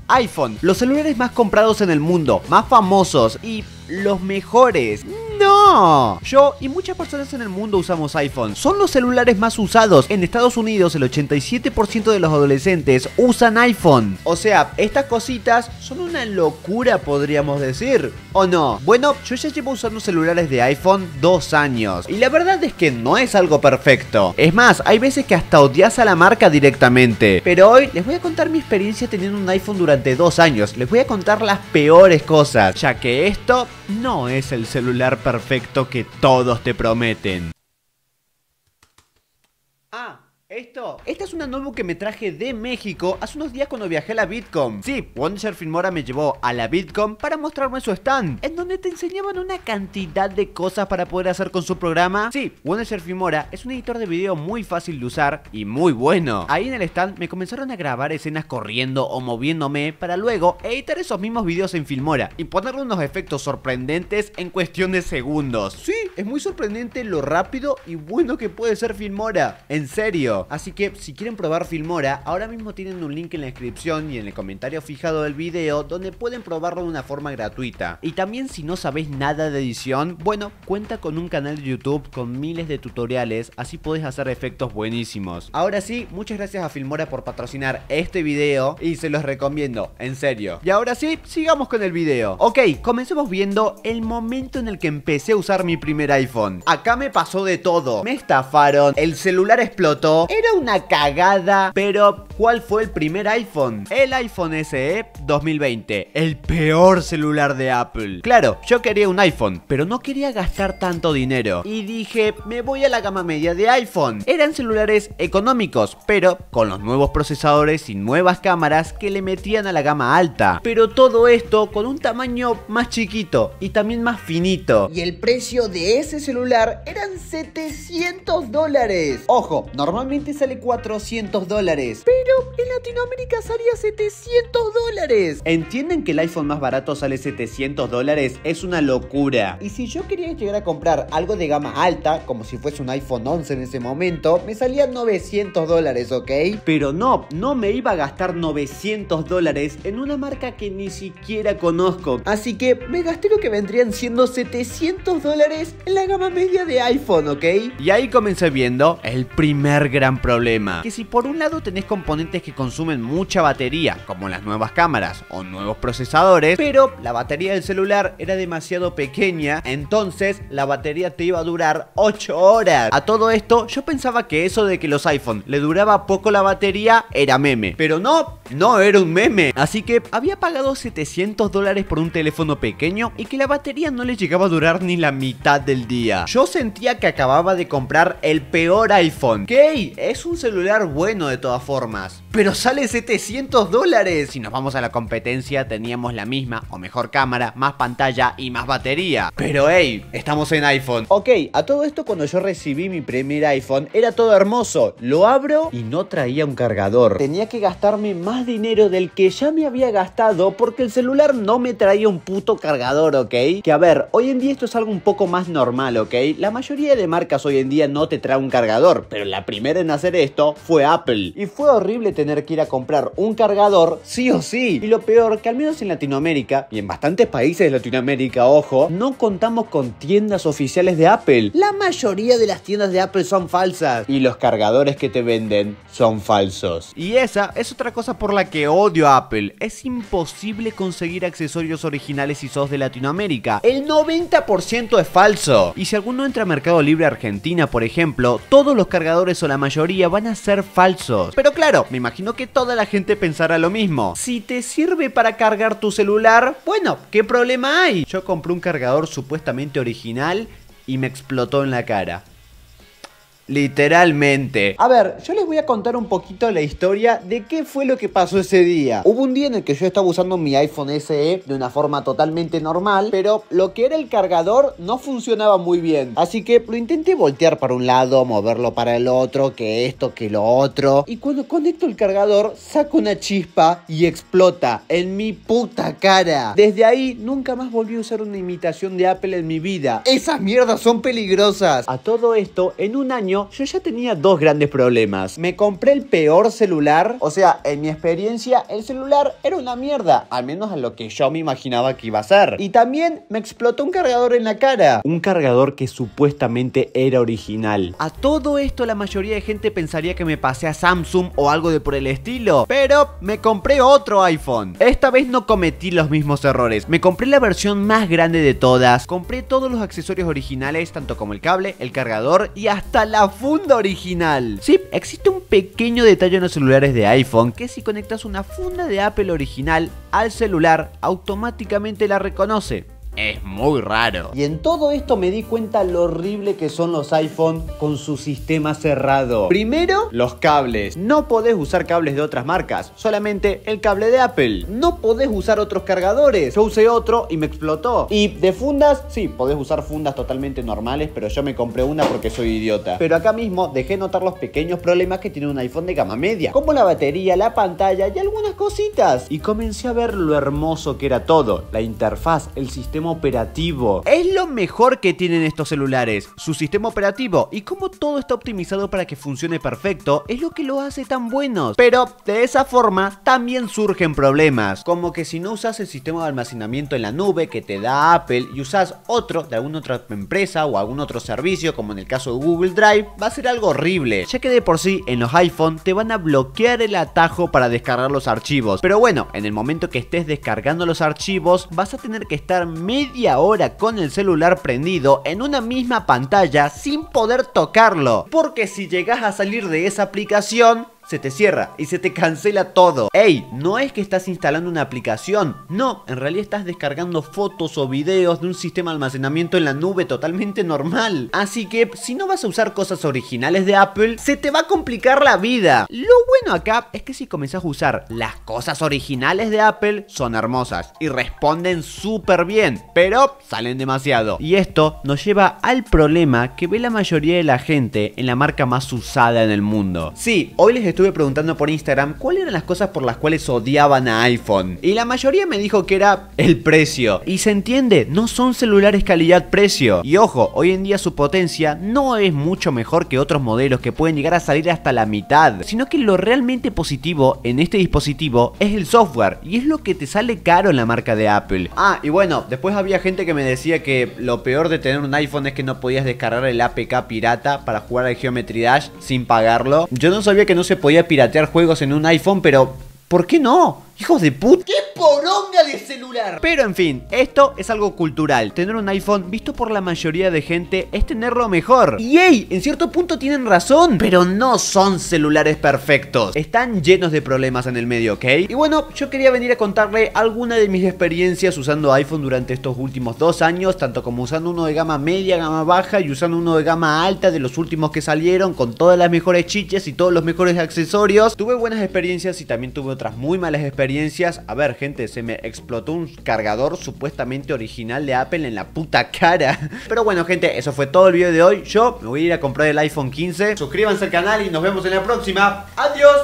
iPhone, los celulares más comprados en el mundo, más famosos y los mejores. ¡No! Yo y muchas personas en el mundo usamos iPhone. Son los celulares más usados. En Estados Unidos el 87% de los adolescentes usan iPhone. O sea, estas cositas son una locura, podríamos decir, ¿o no? Bueno, yo ya llevo usando celulares de iPhone 2 años y la verdad es que no es algo perfecto. Es más, hay veces que hasta odias a la marca directamente. Pero hoy les voy a contar mi experiencia teniendo un iPhone durante 2 años. Les voy a contar las peores cosas, ya que esto no es el celular perfecto que todos te prometen. Esta es una nuevo que me traje de México hace unos días cuando viajé a la VidCon. Sí, Wondershare Filmora me llevó a la VidCon para mostrarme su stand, en donde te enseñaban una cantidad de cosas para poder hacer con su programa. Sí, Wondershare Filmora es un editor de video muy fácil de usar y muy bueno. Ahí en el stand me comenzaron a grabar escenas corriendo o moviéndome para luego editar esos mismos videos en Filmora y ponerle unos efectos sorprendentes en cuestión de segundos. Sí, es muy sorprendente lo rápido y bueno que puede ser Filmora, en serio. Así que si quieren probar Filmora, ahora mismo tienen un link en la descripción y en el comentario fijado del video donde pueden probarlo de una forma gratuita. Y también si no sabéis nada de edición, bueno, cuenta con un canal de YouTube con miles de tutoriales, así podés hacer efectos buenísimos. Ahora sí, muchas gracias a Filmora por patrocinar este video y se los recomiendo, en serio. Y ahora sí, sigamos con el video. Ok, comencemos viendo el momento en el que empecé a usar mi primer iPhone. Acá me pasó de todo. Me estafaron, el celular explotó. Era una cagada, pero ¿cuál fue el primer iPhone? El iPhone SE 2020, el peor celular de Apple. Claro, yo quería un iPhone, pero no quería gastar tanto dinero y dije, me voy a la gama media de iPhone. Eran celulares económicos, pero con los nuevos procesadores y nuevas cámaras que le metían a la gama alta. Pero todo esto con un tamaño más chiquito y también más finito. Y el precio de ese celular eran $700. Ojo, normalmente sale $400, pero en Latinoamérica salía $700. ¿Entienden que el iPhone más barato sale $700? Es una locura. Y si yo quería llegar a comprar algo de gama alta, como si fuese un iPhone 11 en ese momento, me salía $900, ¿ok? Pero no me iba a gastar $900 en una marca que ni siquiera conozco. Así que me gasté lo que vendrían siendo $700 en la gama media de iPhone, ¿ok? Y ahí comencé viendo el primer gran problema, que si por un lado tenés componentes que consumen mucha batería, como las nuevas cámaras o nuevos procesadores, pero la batería del celular era demasiado pequeña, entonces la batería te iba a durar 8 horas. A todo esto, yo pensaba que eso de que los iPhone le duraba poco la batería era meme, pero no era un meme. Así que había pagado $700 por un teléfono pequeño y que la batería no le llegaba a durar ni la mitad del día. Yo sentía que acababa de comprar el peor iPhone, que es un celular bueno de todas formas, pero sale $700. Si nos vamos a la competencia, teníamos la misma o mejor cámara, más pantalla y más batería. Pero hey, estamos en iPhone. Ok, a todo esto cuando yo recibí mi primer iPhone era todo hermoso. Lo abro y no traía un cargador. Tenía que gastarme más dinero del que ya me había gastado porque el celular no me traía un puto cargador, ¿ok? Que a ver, hoy en día esto es algo un poco más normal, ¿ok? La mayoría de marcas hoy en día no te trae un cargador, pero la primera en hacer esto fue Apple. Y fue horrible tener que ir a comprar un cargador sí o sí. Y lo peor, que al menos en Latinoamérica, y en bastantes países de Latinoamérica, ojo, no contamos con tiendas oficiales de Apple. La mayoría de las tiendas de Apple son falsas. Y los cargadores que te venden son falsos. Y esa es otra cosa por la que odio a Apple. Es imposible conseguir accesorios originales si sos de Latinoamérica. El 90% es falso. Y si alguno entra a Mercado Libre Argentina, por ejemplo, todos los cargadores o la mayoría van a ser falsos. Pero claro, me imagino que toda la gente pensará lo mismo. Si te sirve para cargar tu celular, bueno, ¿qué problema hay? Yo compré un cargador supuestamente original y me explotó en la cara. Literalmente. A ver, yo les voy a contar un poquito la historia de qué fue lo que pasó ese día. Hubo un día en el que yo estaba usando mi iPhone SE de una forma totalmente normal, pero lo que era el cargador no funcionaba muy bien. Así que lo intenté voltear para un lado, moverlo para el otro, que esto, que lo otro. Y cuando conecto el cargador, saco una chispa y explota en mi puta cara. Desde ahí, nunca más volví a usar una imitación de Apple en mi vida. Esas mierdas son peligrosas. A todo esto, en un año año, yo ya tenía dos grandes problemas. Me compré el peor celular, o sea, en mi experiencia, el celular era una mierda, al menos a lo que yo me imaginaba que iba a ser. Y también me explotó un cargador en la cara, un cargador que supuestamente era original. A todo esto la mayoría de gente pensaría que me pasé a Samsung o algo de por el estilo, pero me compré otro iPhone. Esta vez no cometí los mismos errores, me compré la versión más grande de todas, compré todos los accesorios originales, tanto como el cable, el cargador y hasta la funda original. Sí, existe un pequeño detalle en los celulares de iPhone, que si conectas una funda de Apple original al celular, automáticamente la reconoce. Es muy raro. Y en todo esto me di cuenta lo horrible que son los iPhone con su sistema cerrado. Primero, los cables. No podés usar cables de otras marcas, solamente el cable de Apple. No podés usar otros cargadores. Yo usé otro y me explotó. Y de fundas, sí, podés usar fundas totalmente normales, pero yo me compré una porque soy idiota. Pero acá mismo dejé notar los pequeños problemas que tiene un iPhone de gama media, como la batería, la pantalla y algunas cositas. Y comencé a ver lo hermoso que era todo. La interfaz, el sistema operativo. Es lo mejor que tienen estos celulares, su sistema operativo, y como todo está optimizado para que funcione perfecto, es lo que lo hace tan buenos. Pero de esa forma también surgen problemas, como que si no usas el sistema de almacenamiento en la nube que te da Apple y usas otro de alguna otra empresa o algún otro servicio, como en el caso de Google Drive, va a ser algo horrible, ya que de por sí en los iPhone te van a bloquear el atajo para descargar los archivos. Pero bueno, en el momento que estés descargando los archivos, vas a tener que estar media hora con el celular prendido en una misma pantalla sin poder tocarlo, porque si llegas a salir de esa aplicación, se te cierra y se te cancela todo. Ey, no es que estás instalando una aplicación, no, en realidad estás descargando fotos o videos de un sistema de almacenamiento en la nube totalmente normal. Así que si no vas a usar cosas originales de Apple, se te va a complicar la vida. Lo bueno acá es que si comenzás a usar las cosas originales de Apple, son hermosas y responden súper bien, pero salen demasiado. Y esto nos lleva al problema que ve la mayoría de la gente en la marca más usada en el mundo. Sí, hoy les estuve preguntando por Instagram cuáles eran las cosas por las cuales odiaban a iPhone, y la mayoría me dijo que era el precio. Y se entiende, no son celulares calidad-precio. Y ojo, hoy en día su potencia no es mucho mejor que otros modelos que pueden llegar a salir hasta la mitad, sino que lo realmente positivo en este dispositivo es el software, y es lo que te sale caro en la marca de Apple. Ah, y bueno, después había gente que me decía que lo peor de tener un iPhone es que no podías descargar el APK pirata para jugar al Geometry Dash sin pagarlo. Yo no sabía que no se podía piratear juegos en un iPhone, pero ¿por qué no? ¡Hijos de puta! ¡Qué poronga de celular! Pero en fin, esto es algo cultural. Tener un iPhone, visto por la mayoría de gente, es tenerlo mejor. Y hey, en cierto punto tienen razón, pero no son celulares perfectos. Están llenos de problemas en el medio, ¿ok? Y bueno, yo quería venir a contarle alguna de mis experiencias usando iPhone durante estos últimos 2 años, tanto como usando uno de gama media, gama baja, y usando uno de gama alta, de los últimos que salieron, con todas las mejores chiches y todos los mejores accesorios. Tuve buenas experiencias y también tuve otras muy malas experiencias. A ver, gente, se me explotó un cargador supuestamente original de Apple en la puta cara. Pero bueno, gente, eso fue todo el video de hoy. Yo me voy a ir a comprar el iPhone 15. Suscríbanse al canal y nos vemos en la próxima. ¡Adiós!